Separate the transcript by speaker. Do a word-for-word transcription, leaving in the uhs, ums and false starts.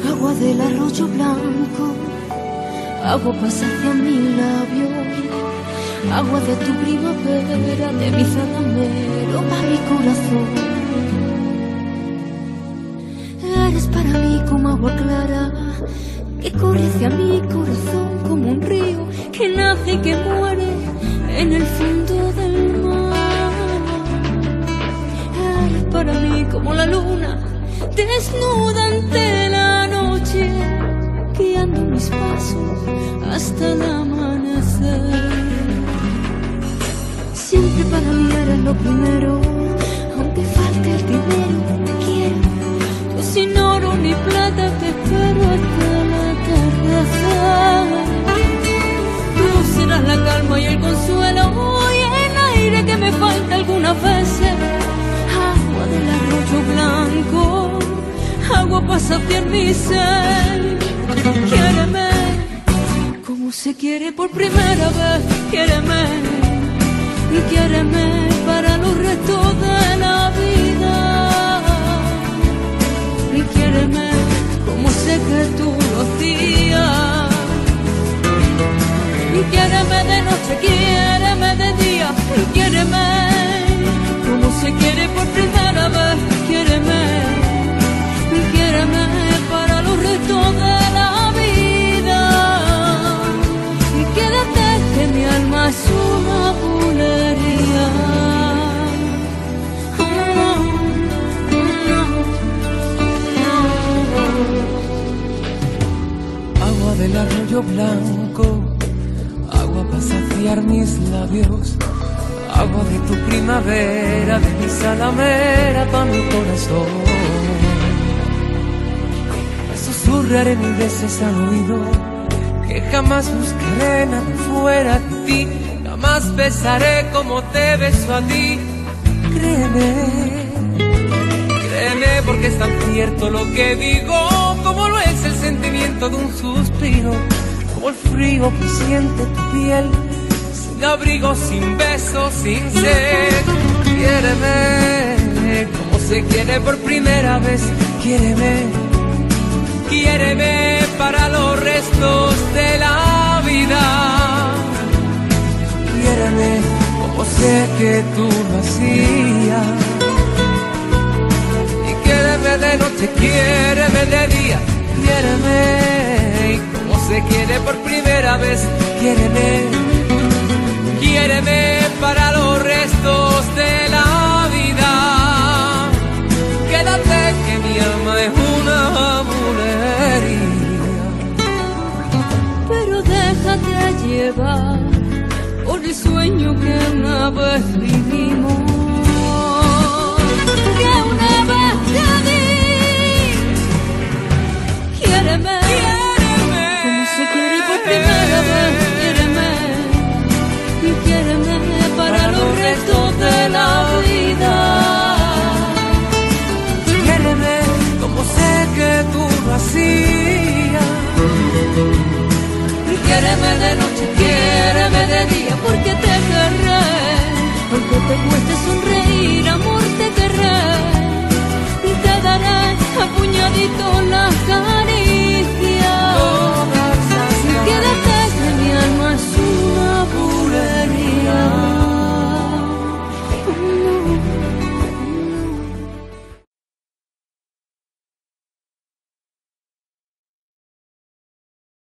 Speaker 1: agua del arroyo blanco, agua pasa hacia mi labio, agua de tu primavera, de mi zalamero para mi corazón. Eres para mí como agua clara, que corre hacia mi corazón como un río que nace y que muere en el fondo del mar. Eres para mí como la luna, desnuda ante la noche, guiando mis pasos hasta el amanecer. Siempre para mí eres lo primero, aunque falte el dinero, te quiero. Yo sin oro ni plata te espero hasta el atardecer. Tú serás la calma y el consuelo y el aire que me falta algunas veces. Agua del arroyo blanco, agua pasa hacia mi ser. Quiéreme como se quiere por primera vez. Quiéreme, y quiéreme para los restos de la vida. Y quiéreme como sé que tú lo hacías. Y quiéreme de noche, quiéreme de día. Y quiéreme como se quiere por primera vez. Quiéreme, y quiéreme para los restos de la vida. Y quédate que mi alma es una bulería.
Speaker 2: Agua del arroyo blanco, agua para saciar mis labios, agua de tu primavera, de mi salamera pa' mi corazón. Me susurraré mil veces al oído que jamás buscaré nada fuera de ti, jamás besaré como te beso a ti. Créeme, créeme porque es tan cierto lo que digo, como lo es el sentimiento de un suspiro, como el frío que siente tu piel, sin abrigo, sin beso, sin sed. Quiéreme como se quiere por primera vez. Quiéreme, quiéreme para los restos de la vida. Quiéreme como sé que tú lo hacías. Y quiéreme de noche, quiéreme de día. Quiéreme como se quiere por primera vez. Quiéreme, quiéreme para los restos de la vida. Quédate que mi alma es una bulería.
Speaker 1: Pero déjate llevar por el sueño que una vez vivimos, que una vez te di. Quiéreme, quiéreme como se quiere por primera vez. Quiéreme, y quiéreme para los restos de la vida.
Speaker 2: Quiéreme como sé que tú lo hacías.
Speaker 1: Y quiéreme de noche, quiéreme de día, porque te querré, aunque te cueste sonreír.